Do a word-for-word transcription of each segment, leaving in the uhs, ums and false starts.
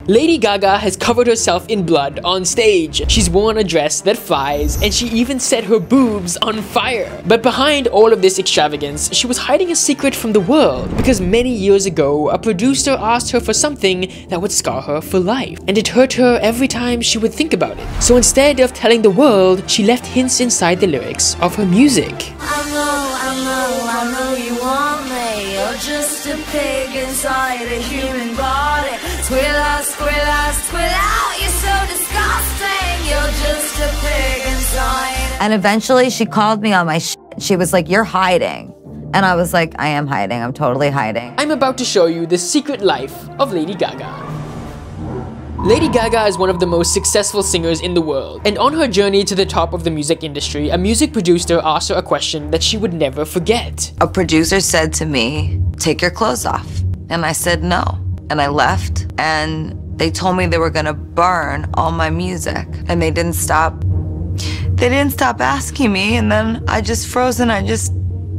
Lady Gaga has covered herself in blood on stage. She's worn a dress that flies, and she even set her boobs on fire. But behind all of this extravagance, she was hiding a secret from the world, because many years ago, a producer asked her for something that would scar her for life, and it hurt her every time she would think about it. So instead of telling the world, she left hints inside the lyrics of her music. I know, I know, I know you want me. You're just a pig inside a human body. Squill out, squill out, squill out. You're so disgusting. You're just a pig inside. And eventually she called me on my shit. She was like, you're hiding. And I was like, I am hiding. I'm totally hiding. I'm about to show you the secret life of Lady Gaga. Lady Gaga is one of the most successful singers in the world, and on her journey to the top of the music industry, a music producer asked her a question that she would never forget. A producer said to me, take your clothes off. And I said no. And I left, and they told me they were gonna burn all my music. And they didn't stop, they didn't stop asking me, and then I just froze and I just,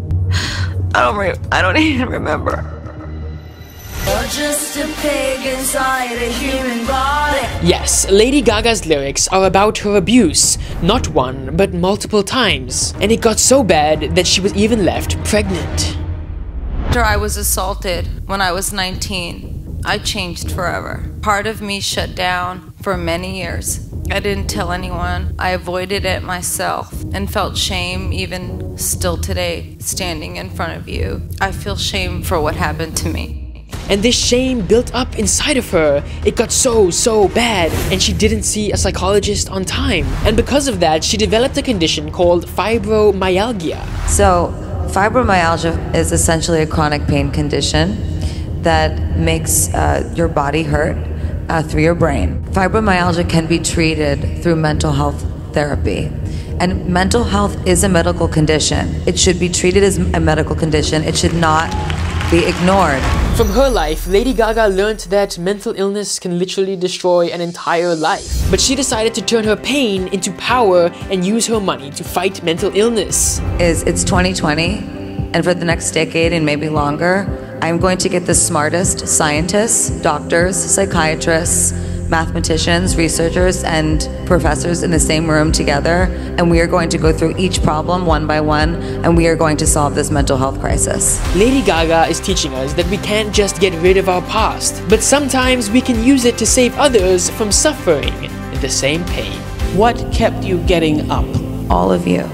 I don't, re I don't even remember. You're just a pig inside a human body. Yes, Lady Gaga's lyrics are about her abuse, not one, but multiple times. And it got so bad that she was even left pregnant. After I was assaulted when I was nineteen, I changed forever. Part of me shut down for many years. I didn't tell anyone. I avoided it myself and felt shame even still today, standing in front of you. I feel shame for what happened to me. And this shame built up inside of her. It got so, so bad, and she didn't see a psychologist on time. And because of that, she developed a condition called fibromyalgia. So, fibromyalgia is essentially a chronic pain condition that makes uh, your body hurt uh, through your brain. Fibromyalgia can be treated through mental health therapy. And mental health is a medical condition. It should be treated as a medical condition. It should not be ignored. From her life, Lady Gaga learned that mental illness can literally destroy an entire life. But she decided to turn her pain into power and use her money to fight mental illness. Is it's twenty twenty, and for the next decade and maybe longer, I'm going to get the smartest scientists, doctors, psychiatrists, mathematicians, researchers, and professors in the same room together, and we are going to go through each problem one by one, and we are going to solve this mental health crisis. Lady Gaga is teaching us that we can't just get rid of our past, but sometimes we can use it to save others from suffering in the same pain. What kept you getting up? All of you.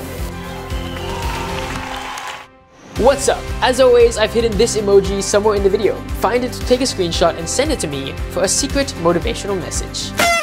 What's up? As always, I've hidden this emoji somewhere in the video. Find it, take a screenshot, and send it to me for a secret motivational message.